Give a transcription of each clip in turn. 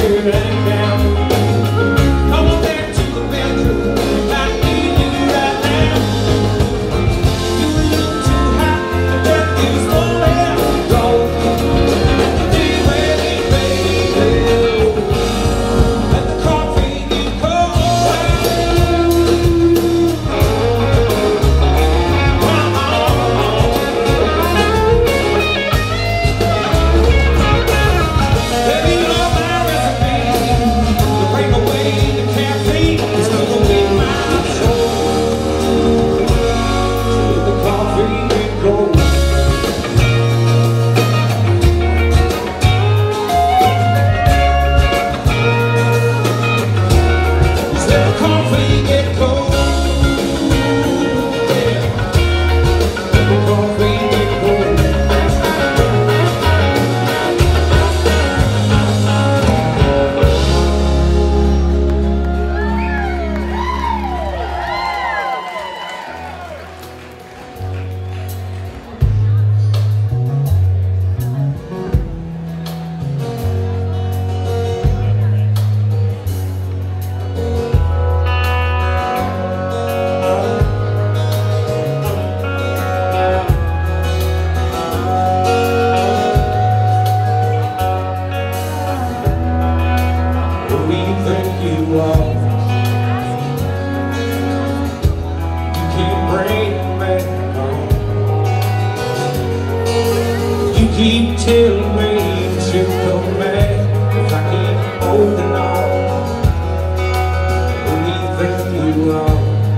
Keep telling me to come back if I keep holding on. Who do you think you are?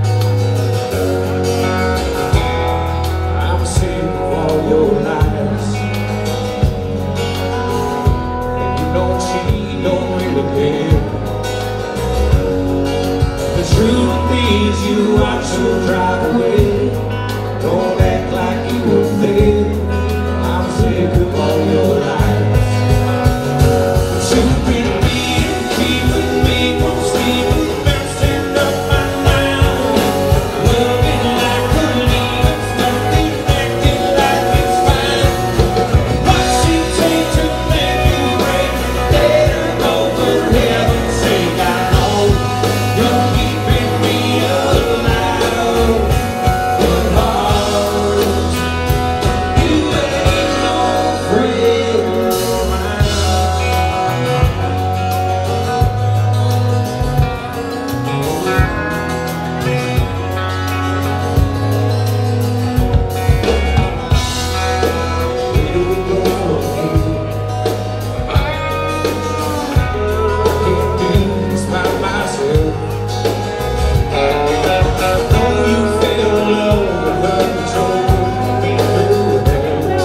I'm sick of all your lies, and you don't cheat, don't really care. The truth is you watch her drive away. Don't act like you were there. Sick of all your lies. You've been keeping me from sleeping, messing up my mind. Loving like a leaf, nothing acting like it's fine. What's it take to make you break? Let her go for heaven's sake. I know you're keeping me alive, but heart, you ain't no friend of mine. Where do we go from here? I can't do this by myself. Know you fell in love with her and told me through the hell.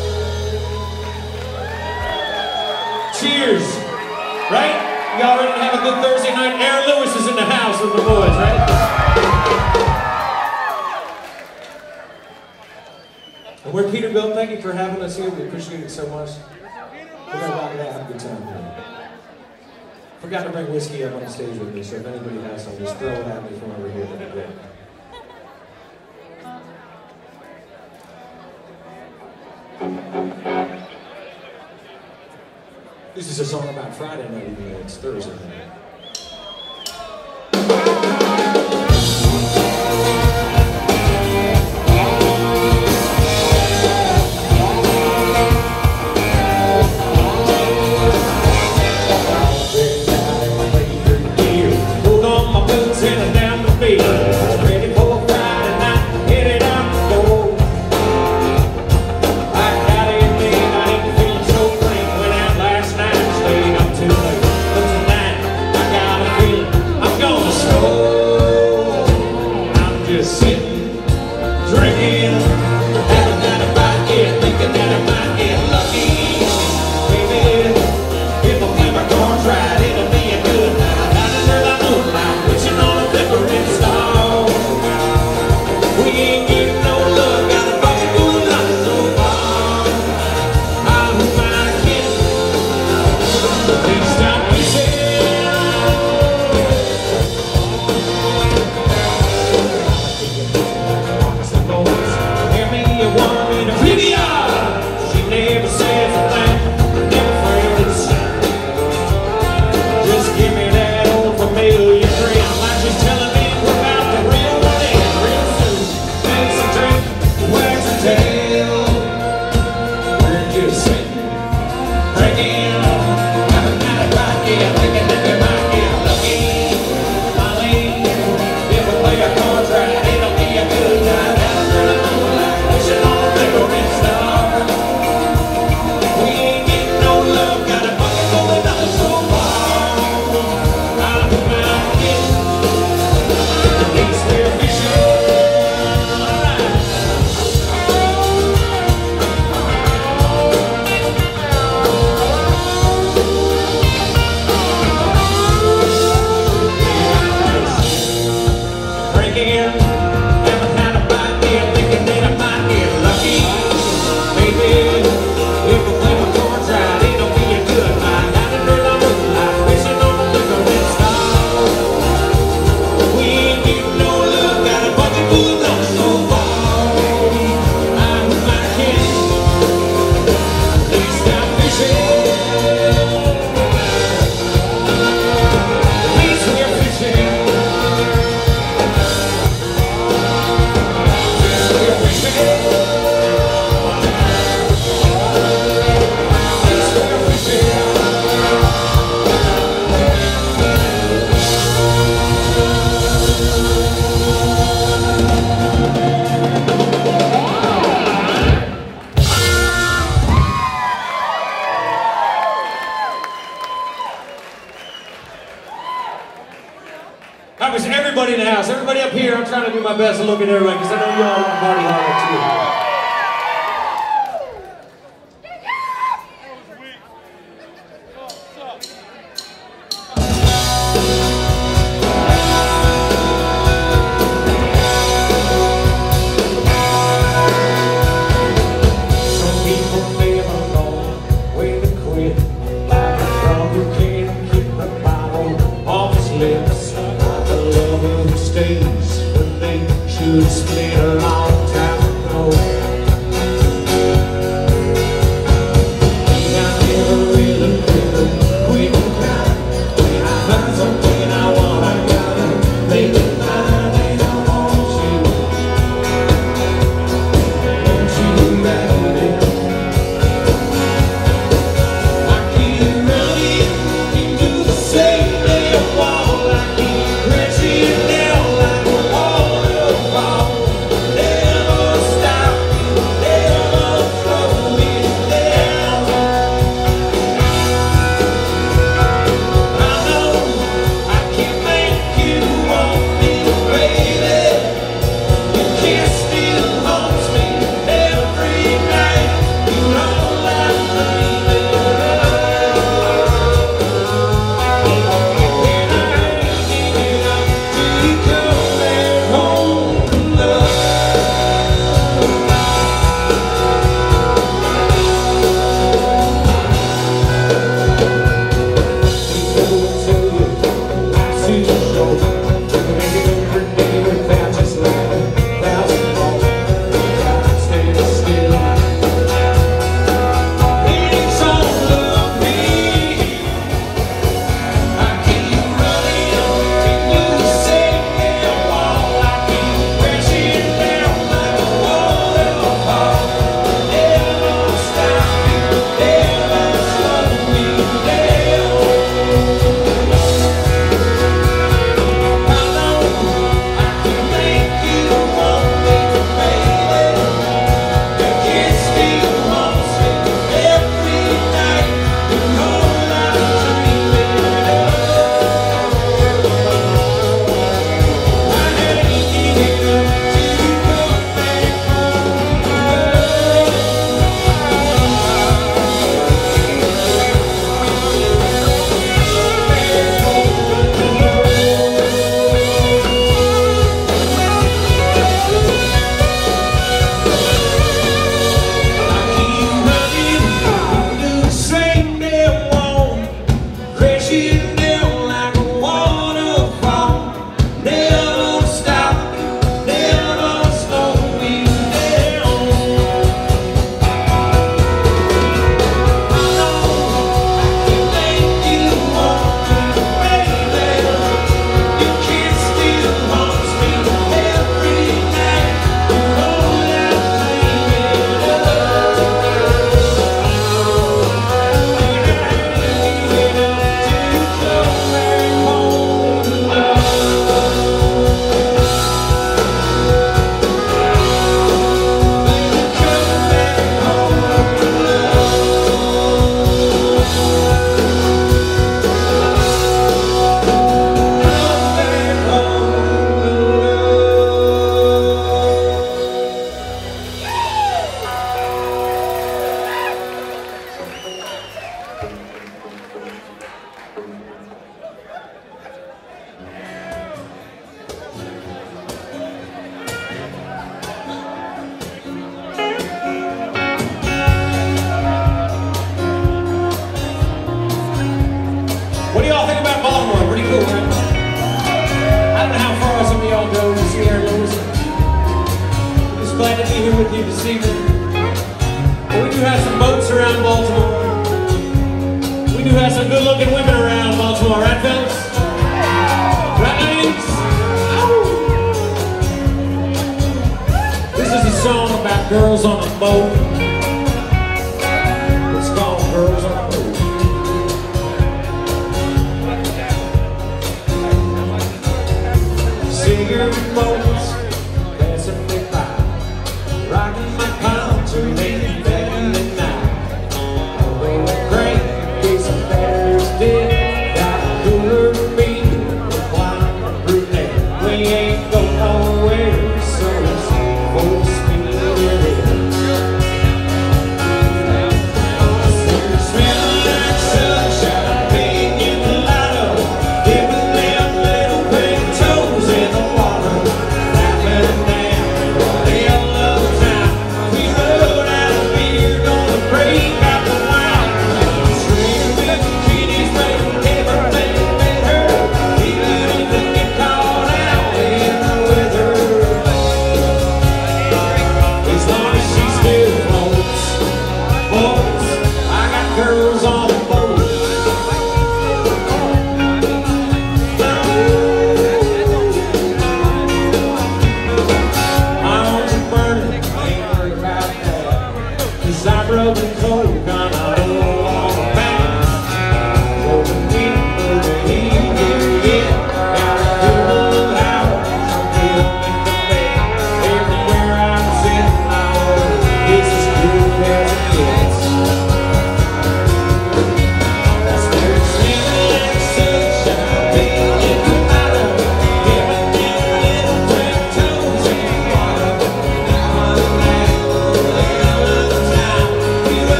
Cheers, right? Y'all ready to have have a good Thursday night. Aaron Lewis is in the house with the boys, right? And we're Peterbuilt. Thank you for having us here. We appreciate it so much. We're going to rock it out, have a good time here. Forgot to bring whiskey up on the stage with me, so if anybody has some, just throw it at me from over here. That'd be great. This is a song about Friday night, even though it's Thursday night. That was everybody in the house. Everybody up here, I'm trying to do my best to look at everybody because I know you all want to party hard too. Split a long time ago. I never really quit crying. When I find something I want, I gotta make it mine. And I want you baby. I keep running into the same damn wall. I keep crashing down like a waterfall. to the shore. We can make it over a day without just like 1,000 volts. I'm standing still. It's all of me. I keep running on you say that wall. I keep crashing down like a waterfall. Never stop, never slow me down. How long I can make you want me, baby? Your kiss still haunts me every night. You know I'm dreaming of. I hate giving up till you come back home, love. I keep running, do the same damn wall, crashing down like a waterfall. Never stop, never slow me down. How long I can make you want me, baby? Your kiss still haunts me every night. You know I'm dreaming of. What do y'all think about Baltimore? Pretty cool, right? I don't know how far some of y'all go to see our Louis. Just glad to be here with you this evening. But we do have some boats around Baltimore. We do have some good-looking women around Baltimore, right, fellas? Right, ladies? Ow! This is a song about girls on a boat. It's called Girls on a Boat. Singing boats, passing me by, rocking my pontoon, back in the night. When the crank gets some batteries dead, got a cooler to me, wine brunette. We ain't going nowhere, so it's full speed ahead. Smell like sunshine, pink in the light of, giving them little pink toes in the water.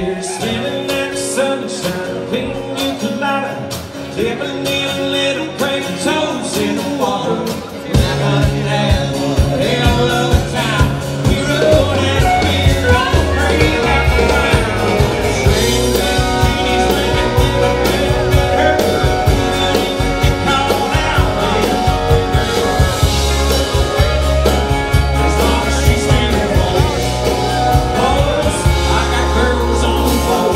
there standing at the sunshine, pink you colada, dipping in a little crazy toes in the water. And I got to have one hell of a time. We rode out here on the green out the ground. Straight to Genies when it went up with her. We didn't get caught out there. As long as she's still close. I got girls on the floor.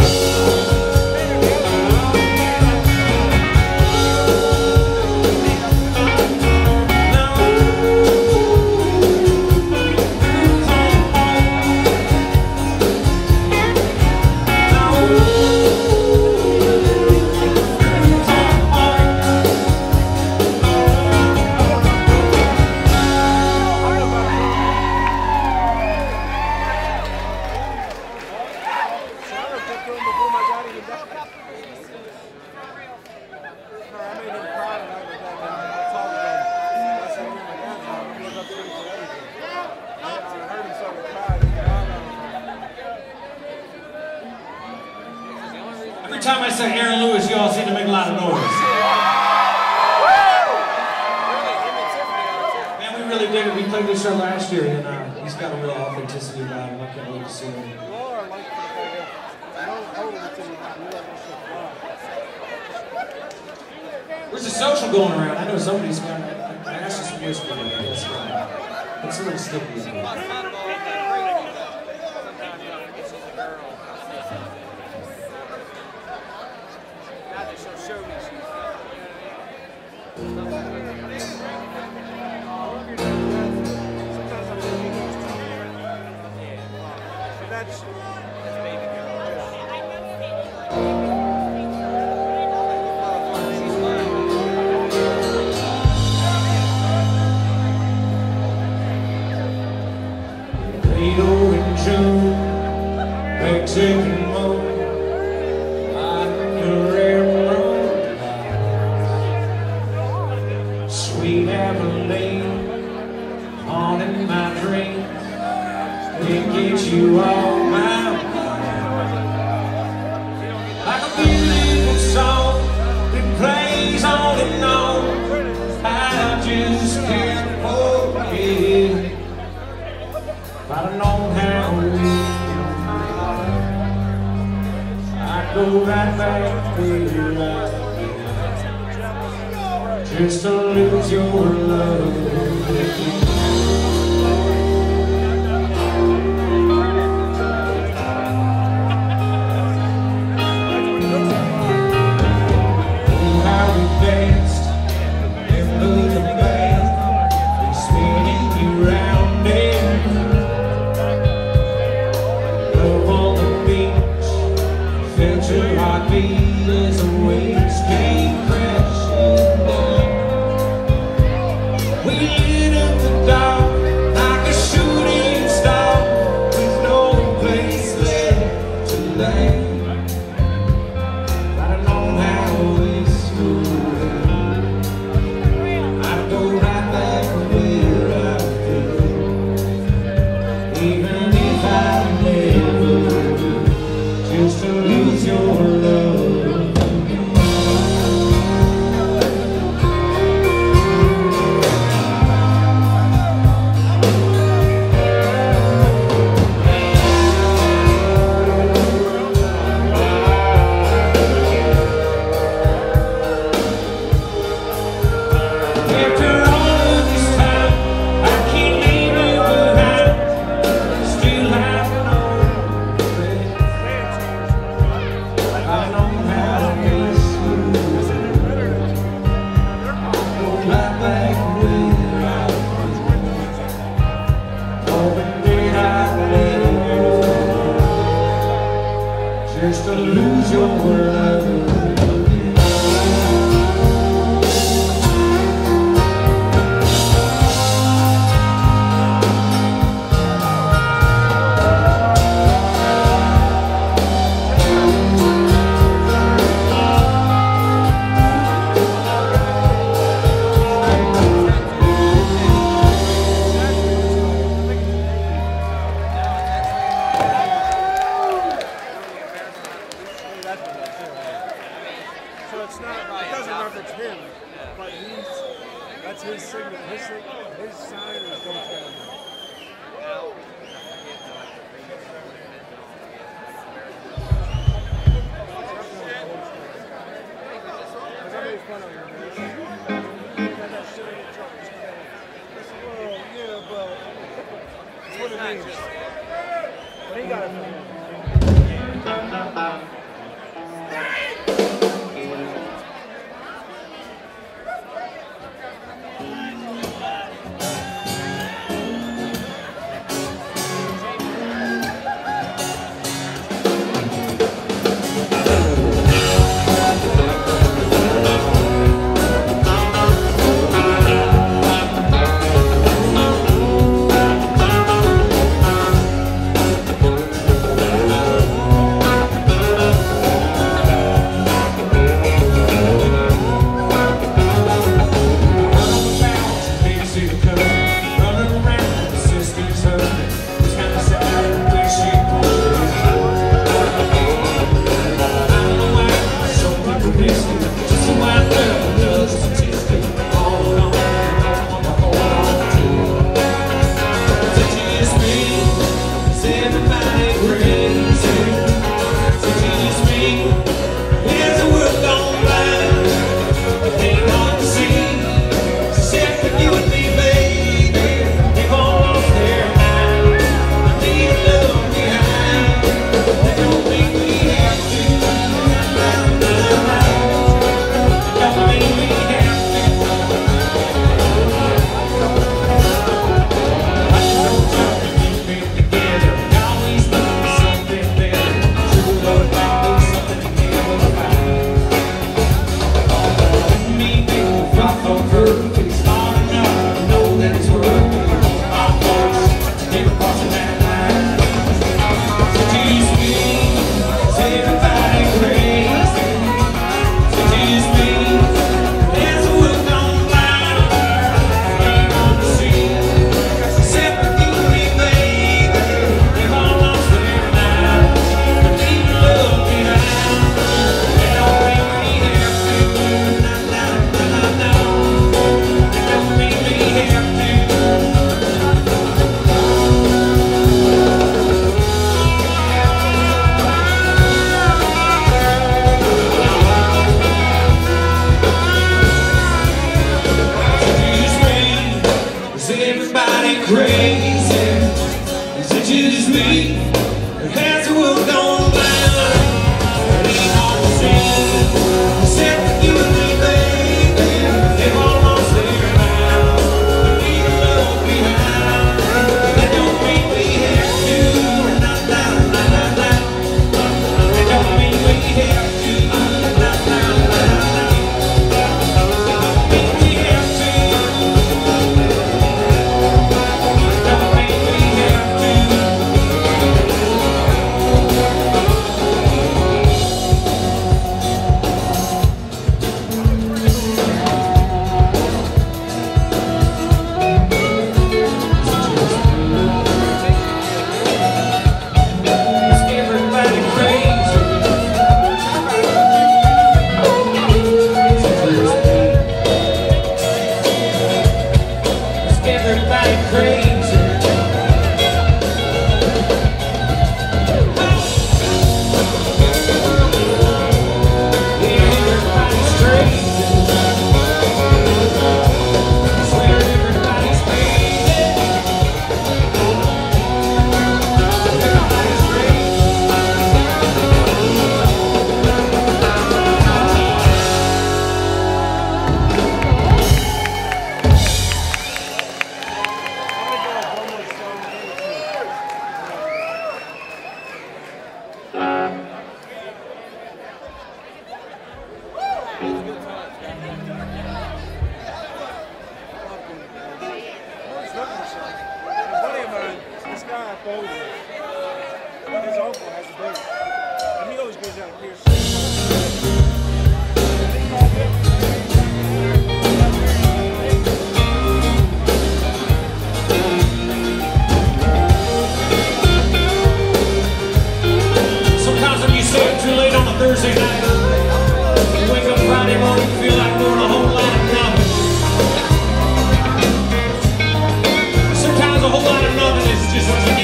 Every time I say Aaron Lewis, y'all seem to make a lot of noise. Man, we really dig it. We played this show last year, and he's got a real authenticity about him. I can't wait to see him. There's a social going around. I know somebody's got it. I asked you some whiskey. It's a little sticky. Leo in June, Mexican moon, on the railroad lines. Sweet Abilene, haunting my dreams. It gets you off my mind. Like a beautiful song that plays on and on. I just can't forget. If I'd have known how we I'd go right back where I began, just to lose your love. How we danced and moved the band, we spinning you round and felt your heartbeat as the waves came crashing down. We lit up the dark like a shooting star with no place left to land. If I'd have known how this would end, I'd go right back where I've been, even if I never would. Just to lose your love. After all of this time, I can't leave you behind. Still have no regret. I know how this feels. I'll go right back where I've been, hoping that I'd live just to lose your love. what it means. But he got it.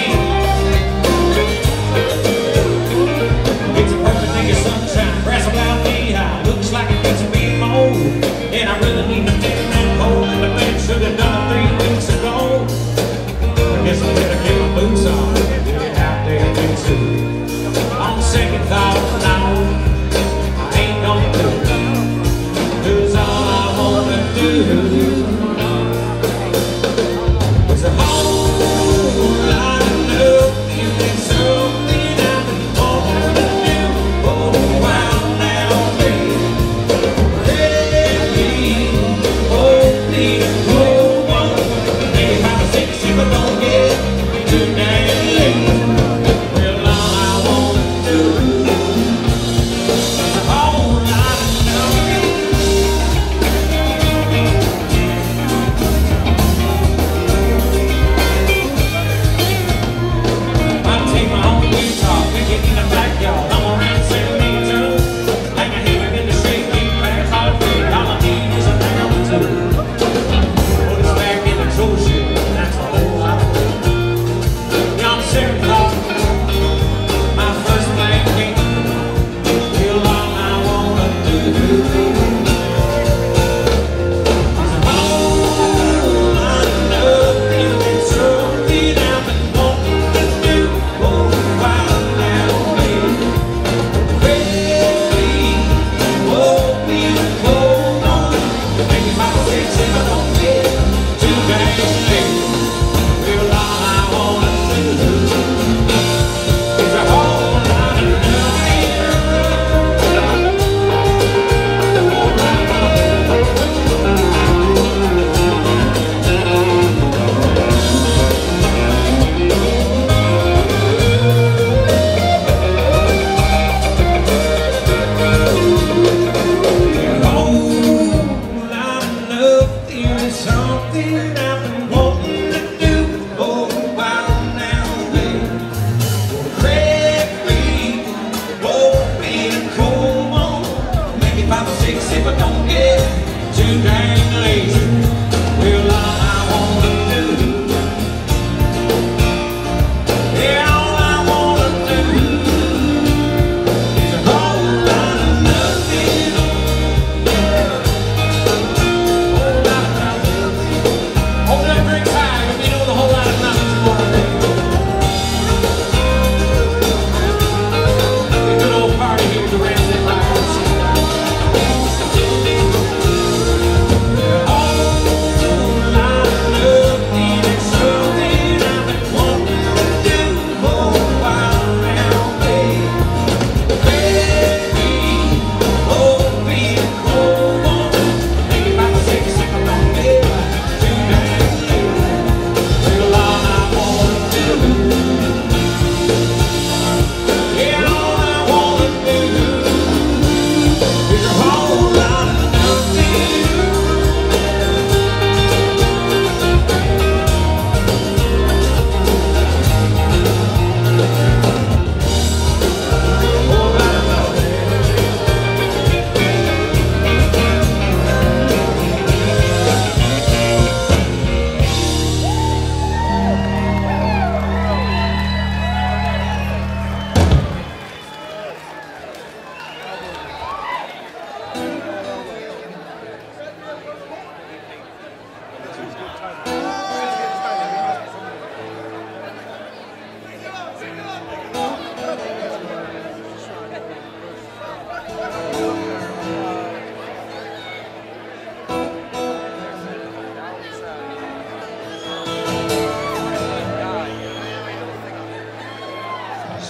Sunshine, grass,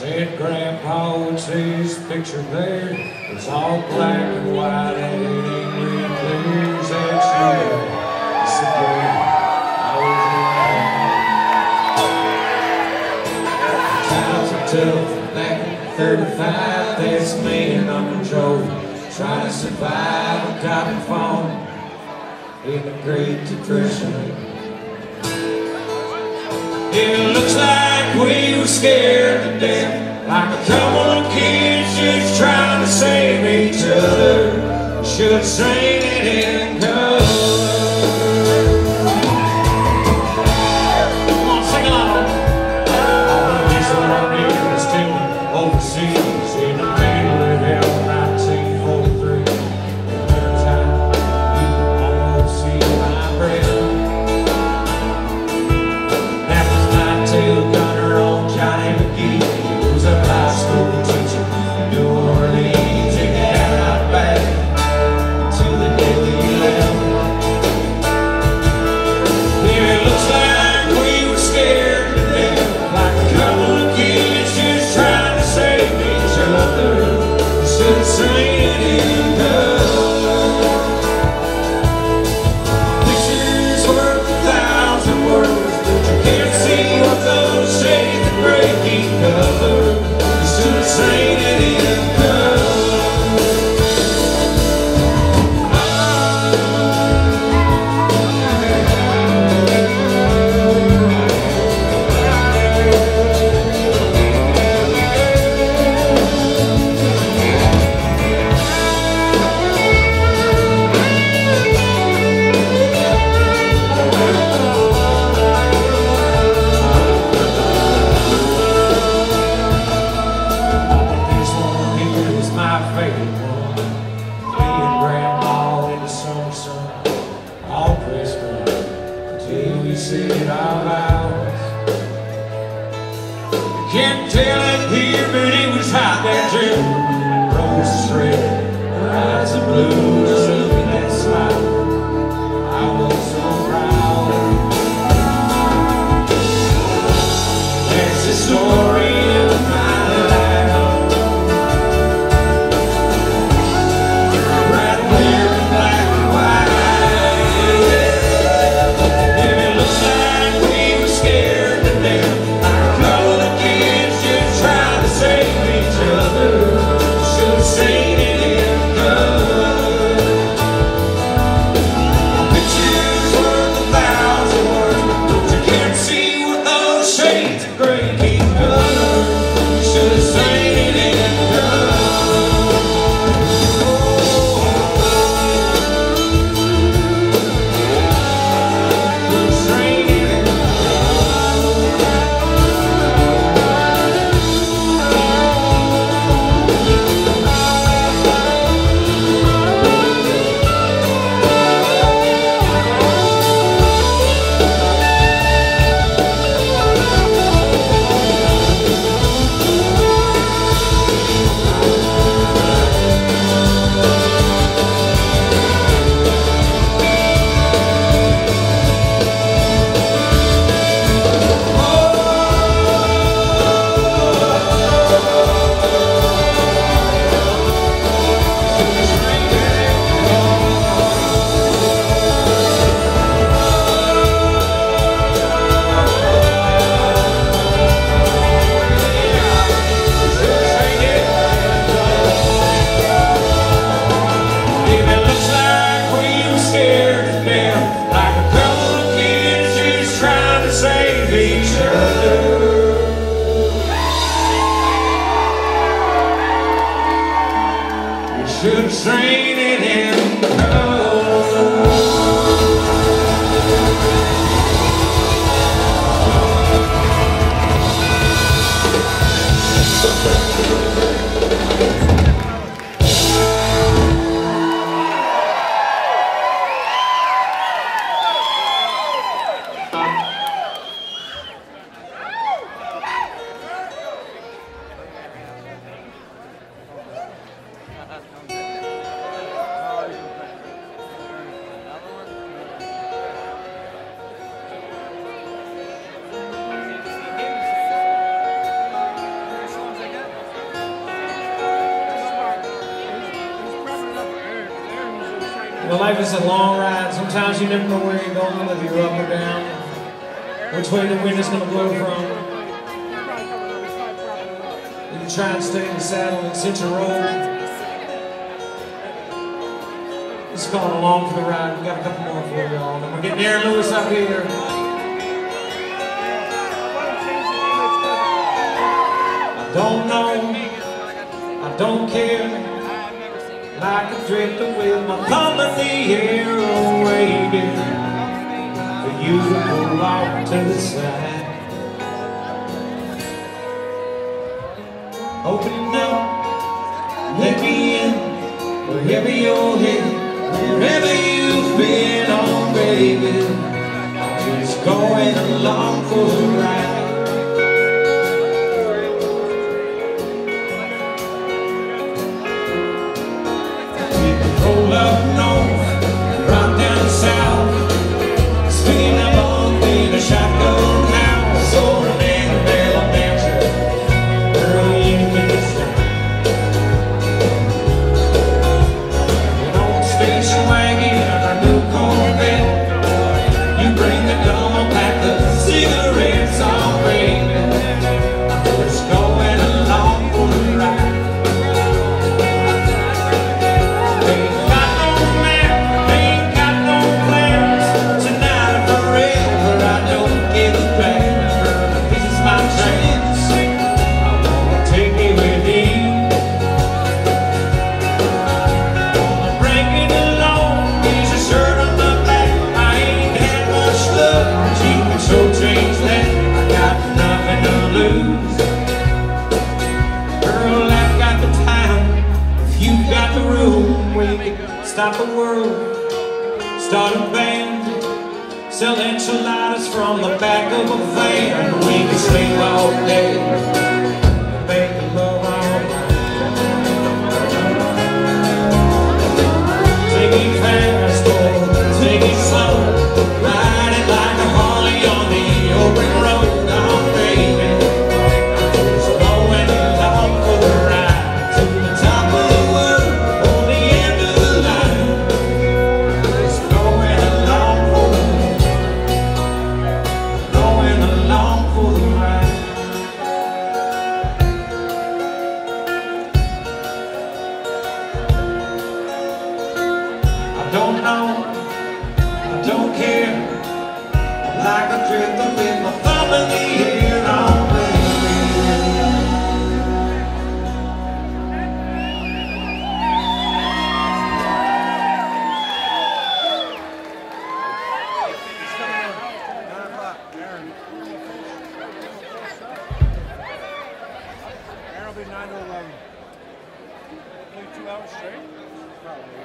Said Grandpa would see his picture there. It's all black and white and it ain't real clear. Said sure, it's the day I was alive. Times are tough, back in 35, that's man on control. Trying to survive a cotton farm in the Great Depression. It looks like we were scared to death, like a couple of kids just trying to save each other. We should have seen it in color. Come on, sing along. All of these are here is still overseas in the middle of hell, 1943. Every time you can almost see my breath. Gunner on Johnny McGee. He was a high school teacher in New Orleans. He got right back to the day we left. Yeah, it looks like we were scared to death, like a couple of kids just trying to save each other. We should have seen it in color. Pictures worth 1,000 words, but you can't see what those shades of gray keep covered. You should have seen it in color. Can't tell it here, but it was hot there too. And roses red, eyes of blue. Just look at that smile, I was so proud. That's the story of my life, right there in black and white. Yeah, it looks like we were scared to death. Seen it in color. Pictures worth 1,000 words, but you can't see what those shades of gray keep color. You should have seen it in color. Seen it in should have seen it in color. But life is a long ride. Sometimes you never know where you're going, whether you're up or down, which way the wind is going to blow from. You can try and stay in the saddle and cinch a rope. Just going along for the ride. We got a couple more for y'all. And we're getting Ahren Lewis up here. I don't know. I don't care. Like a drifter with my thumb in the air, oh, waiting for you to pull off to the side. Open up, let me in, wherever you're headed, wherever you've been, oh baby, I'm just going along for the ride. Roll up north, right down south, speeding up on the shotgun house, or an Annabelle mansion, girl, you can stop. An old station wagon, a new Corvette, you bring the gum, I'll pack the cigarettes, oh baby, I'm just going along for the ride. Stop the world, start a band, sell enchiladas from the back of a van. We can sleep all day, make love all night. Take it fast or take it slow, ride it like a Harley on the open road. Oh baby, I'm just going along for the ride to the top of the world. Like a drifter with my thumb in the air, oh Ahren will be 9 to 11. Play 2 hours straight? Probably.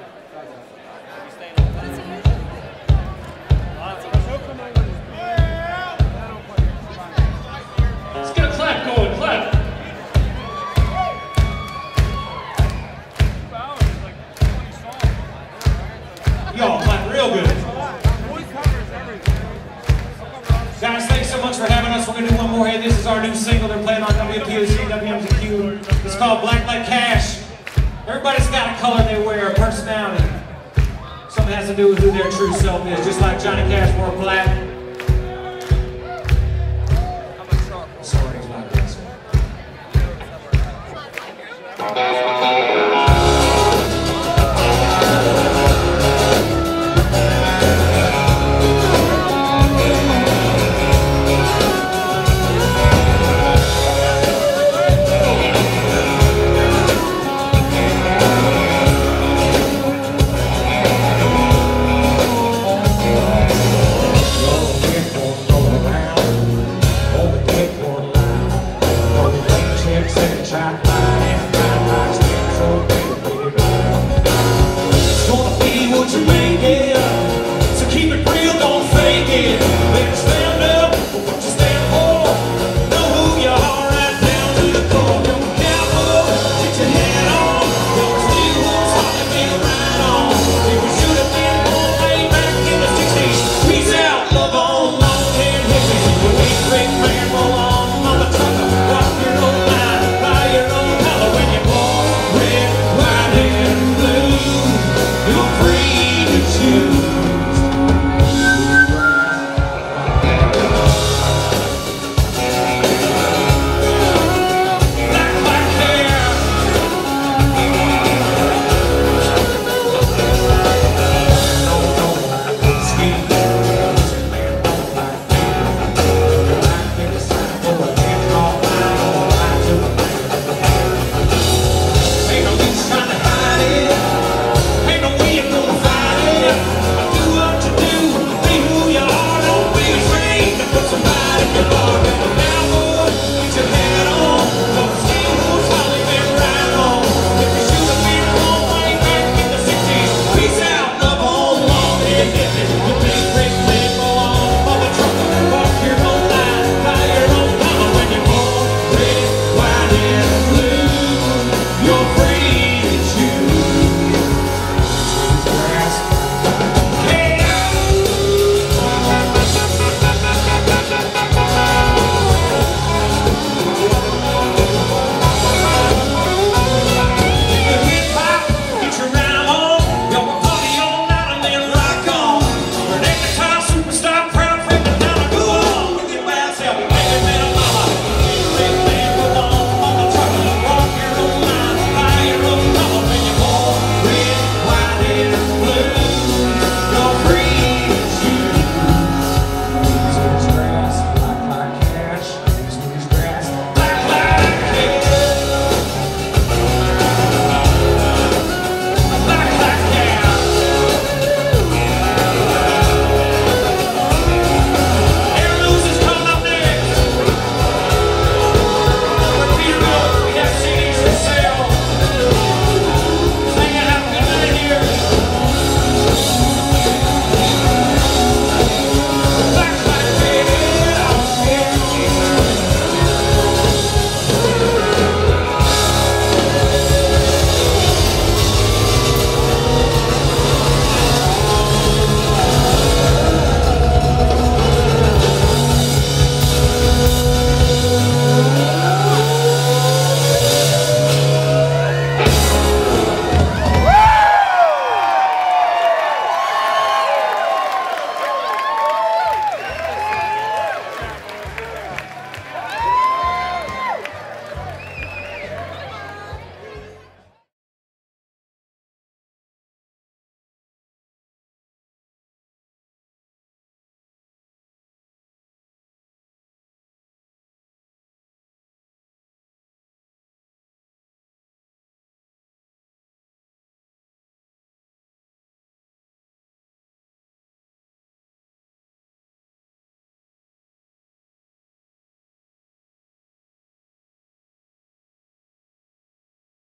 let's get a clap going, clap. Y'all clap real good. Guys, thanks so much for having us. We're going to do one more. Hey, this is our new single. They're playing on WPOC, WMZQ. It's called Black Like Cash. Everybody's got a color they wear, a personality. Something has to do with who their true self is, just like Johnny Cash wore black. Sorry, it's not this one. Try